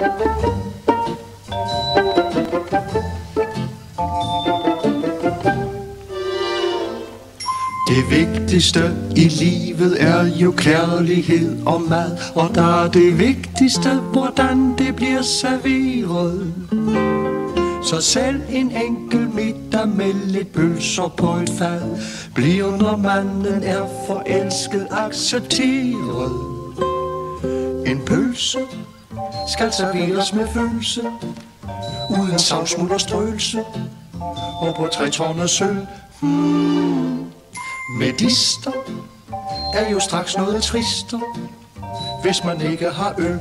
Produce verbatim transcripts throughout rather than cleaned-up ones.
Det vigtigste i livet er jo kærlighed og mad, og der er det vigtigste, hvordan det bliver serveret. Så selv en enkel middag med lidt pølser på et fad bliver, når manden er forelsket, accepteret. En pølse skal serveres med følelse, uden savsmuld og strøelse, og på tre tårne sølv. Hmm. Medister er jo straks noget trister, hvis man ikke har øl.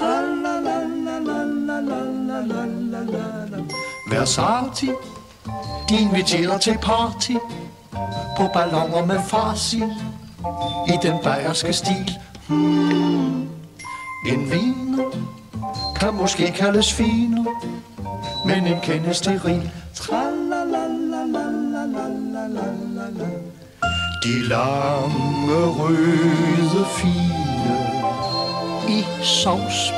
Versace, de inviterer til party på balloner med farsi i den bayerske stil. Hmm. En viner kan måske kaldes finer, men en kendes steril. De lange røde fine i sovs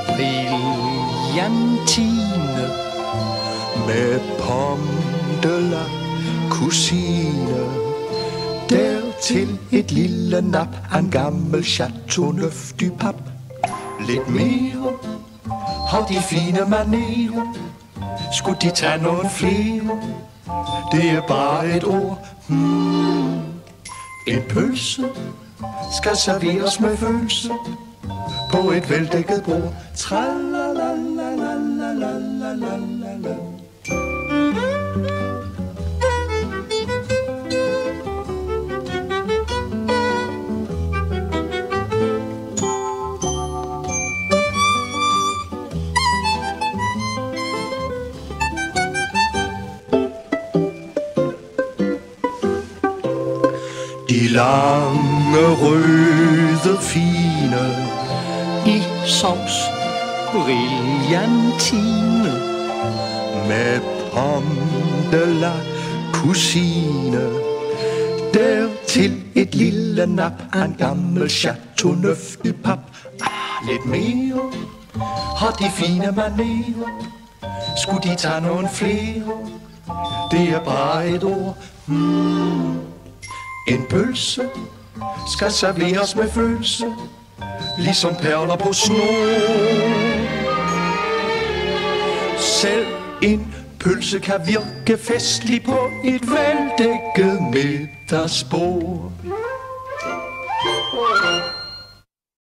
brillantine med pomme de la cousine, dertil et lille nap af en gammel Chateau Neuf du Pape. Lidt mere har de fine manerer, skulle de tage nogle flere, det er bare et ord. Hmm. En pølse skal serveres med følelse på et veldækket bord. Tralalalalalalalala. De lange røde fine i sovs brillantine med pomme de la cousine, dertil et lille nap af en gammel Chateau Neuf du Pape. Ah, lidt mere har de fine manerer, skulle de tage nogle flere, det er bare et ord. Hmm. En pølse skal serveres med følelse, ligesom perler på snor. Selv en pølse kan virke festlig på et veldækket middagsbord.